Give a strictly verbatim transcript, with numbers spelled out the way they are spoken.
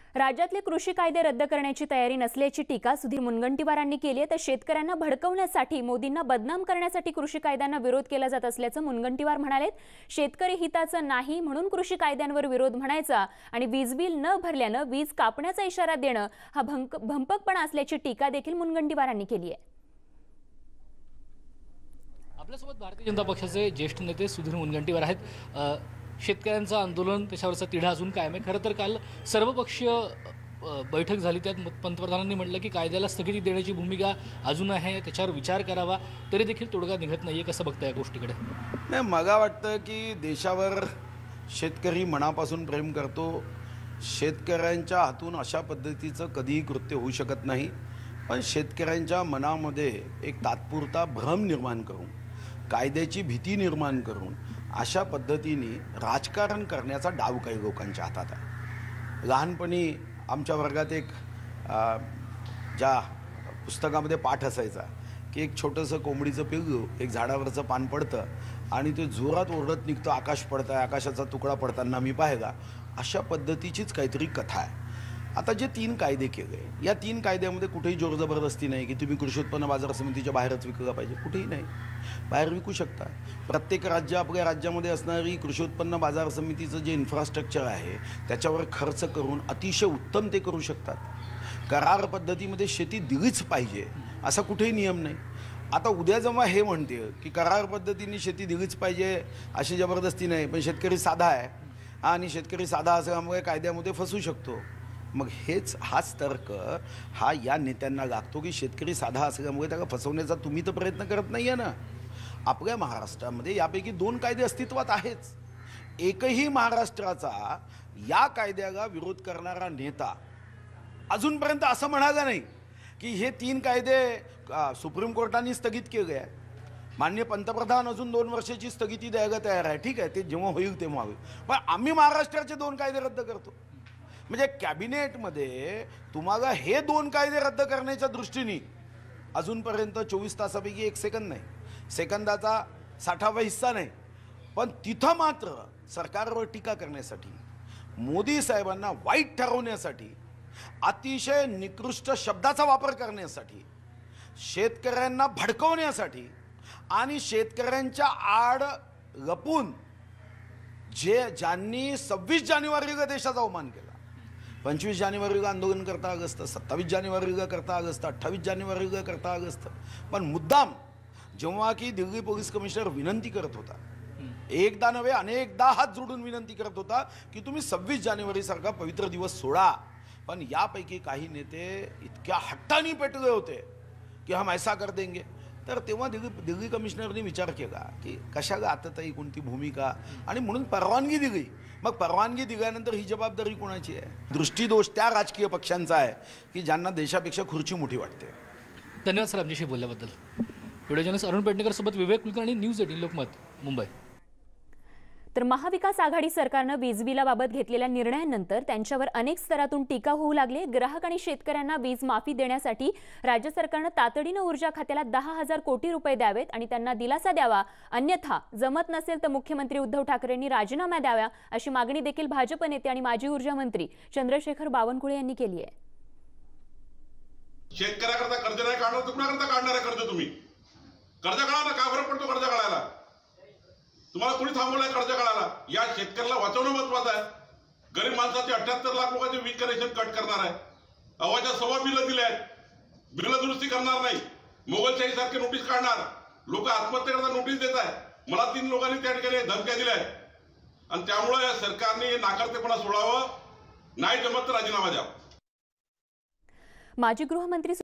राज्यातले कृषी कायदे रद्द करण्याची तयारी नसल्याची टीका सुधीर मुनगंटीवारांनी केली आहे। तर शेतकऱ्यांना भडकवण्यासाठी, मोदींना बदनाम करण्यासाठी कृषी कायद्यांना विरोध केला जात असल्याचं मुनगंटीवार म्हणाले। शेतकरी हिताचं नाही म्हणून कृषी कायद्यांवर विरोध म्हणायचा आणि वीज बिल न भरल्याने वीज कापण्याचा इशारा देणं हा भंपकपणा असल्याची टीका देखील मुनगंटीवारांनी केली आहे। आपल्यासोबत भारतीय जनता पक्षाचे ज्येष्ठ नेते सुधीर मुनगंटीवार आहेत। शेतकऱ्यांचं आंदोलन, त्याच्यावरचा तिढा अजून कायम आहे। खरं तर काल सर्वपक्षीय बैठक झाली, त्यात पंतप्रधानांनी म्हटलं की कायद्याला स्थगिती देण्याची भूमिका अजून आहे, त्याच्यावर विचार करावा, तरी देखील तोडगा निघत नाहीये। कसं बघता या गोष्टीकडे? नाही, मला वाटतं की देशावर शेतकरी मनापासून प्रेम करतो। शेतकऱ्यांच्या हातून अशा पद्धतीचं कधीही कृत्य होऊ शकत नाही, पण शेतकऱ्यांच्या मनामध्ये एक तात्पुरता भ्रम निर्माण करून, कायद्याची भीती निर्माण करून अशा पद्धतीने राजकारण करण्याचा डाव काही लोकांच्या हातात आहे। लहानपणी आमच्या वर्गात एक ज्या पुस्तकामध्ये पाठ असायचा की एक छोटंसं कोंबडीचं पिल्लू एक झाडावरचं पान पडतं आणि ते जोरात ओरडत निघतं, आकाश पडतं आहे, आकाशाचा तुकडा पडताना मी पाहिला। अशा पद्धतीचीच काहीतरी कथा आहे। आता जे तीन कायदे केले, या तीन कायद्यामध्ये कुठेही जोर जबरदस्ती नाही की तुम्ही कृषी उत्पन्न बाजार समितीच्या बाहेरच विकलं पाहिजे, कुठेही नाही, बाहेर विकू शकता। प्रत्येक राज्य आपल्या राज्यामध्ये असणारी कृषी उत्पन्न बाजार समितीचं जे इन्फ्रास्ट्रक्चर आहे त्याच्यावर खर्च करून अतिशय उत्तम ते करू शकतात। करार पद्धतीमध्ये शेती दिलीच पाहिजे असा कुठेही नियम नाही। आता उद्या जेव्हा हे म्हणते की करार पद्धतीने शेती दिलीच पाहिजे अशी जबरदस्ती नाही, पण शेतकरी साधा आहे आणि शेतकरी साधा असल्यामुळे कायद्यामध्ये फसू शकतो, मग हेच हाच तर्क हा या नेत्यांना लागतो की शेतकरी साधा असल्यामुळे त्याला फसवण्याचा तुम्ही तर प्रयत्न करत नाही आहे ना। आपल्या महाराष्ट्रामध्ये यापैकी दोन कायदे अस्तित्वात आहेच। एकही महाराष्ट्राचा या कायद्याला विरोध करणारा नेता अजूनपर्यंत असं म्हणाला नाही की हे तीन कायदे सुप्रीम कोर्टाने स्थगित केले आहे, माननीय पंतप्रधान अजून दोन वर्षाची स्थगिती द्यायला तयार आहे, ठीक आहे, ते जेव्हा होईल तेव्हा होईल, पण आम्ही महाराष्ट्राचे दोन कायदे रद्द करतो। म्हणजे कॅबिनेटमध्ये तुम्हाला हे दोन कायदे रद्द करण्याच्या दृष्टीने अजूनपर्यंत चोवीस तासापैकी एक सेकंद नाही, सेकंदाचा साठावा हिस्सा नाही, पण तिथं मात्र सरकारवर टीका करण्यासाठी, मोदी साहेबांना वाईट ठरवण्यासाठी, अतिशय निकृष्ट शब्दाचा वापर करण्यासाठी, शेतकऱ्यांना भडकवण्यासाठी आणि शेतकऱ्यांच्या आड लपून जे ज्यांनी सव्वीस जानेवारीला देशाचा अवमान केला, पंचवीस जानेवारीला आंदोलन करता आलं असतं, सत्तावीस जानेवारीला करता आलं असतं, अठ्ठावीस जानेवारीला करता आलं असतं, पण मुद्दाम जेव्हा की दिल्ली पोलीस कमिशनर विनंती करत होता, एकदा नव्हे अनेकदा हात जोडून विनंती करत होता की तुम्ही सव्वीस जानेवारी सारखा पवित्र दिवस सोडा, पण यापैकी काही नेते इतक्या हट्टानी पेटले होते की हम ऐसा कर देंगे, तर तेव्हा दिल्ली दिल्ली कमिशनरने विचार केला की कशाला आताताई कोणती भूमिका, आणि म्हणून परवानगी दिली। मग परवानगी दिल्यानंतर ही जबाबदारी कोणाची आहे? दृष्टीदोष त्या राजकीय पक्षांचा आहे की ज्यांना देशापेक्षा खुर्ची मोठी वाटते। धन्यवाद सर आमच्याशी बोलल्याबद्दल। व्हिडिओ जर्नलिस्ट अरुण पेडणेकर सोबत विवेक कुलकर्णी, न्यूज एटीन लोकमत, मुंबई। तर महाविकास आघाडी सरकारने वीज बिलाबाबत घेतलेल्या निर्णयानंतर त्यांच्यावर अनेक स्तरातून टीका होऊ लागली। ग्राहक आणि शेतकऱ्यांना वीज माफी देण्यासाठी राज्य सरकारने तातडीने ऊर्जा खात्याला दहा हजार कोटी रुपये द्यावेत आणि त्यांना दिलासा द्यावा, अन्यथा जमत नसेल तर मुख्यमंत्री उद्धव ठाकरेंनी राजीनामा द्यावा अशी मागणी देखील भाजप नेते आणि माजी ऊर्जा मंत्री चंद्रशेखर बावनकुळे यांनी केली आहे। शेतकऱ्याकरता कर्ज नाही काढणार तर कुणाकरता काढणार आहे कर्ज? तुम्ही कर्ज काढा ना, का फरक पडतो कर्ज काढायला? तुम्हाला कोणी थांबवलंय कर्ज काढायला? या शेतकऱ्याला वाचवणं महत्वाचं आहे। गरीब माणसाचे अठ्याहत्तर लाख लोकांचे वीज कनेक्शन कट करणार आहे, अवाच्या सव्वा बिलं दिले आहेत, बिल दुरुस्ती करणार नाही, मोगलशाही सारखे नोटीस काढणार, लोक आत्महत्या करता नोटीस देत आहे। मला तीन लोकांनी त्या ठिकाणी धमक्या दिल्या आहेत आणि त्यामुळे या सरकारने नाकारतेपणा सोडावं, नाही जमत तर राजीनामा द्यावा। माजी गृहमंत्री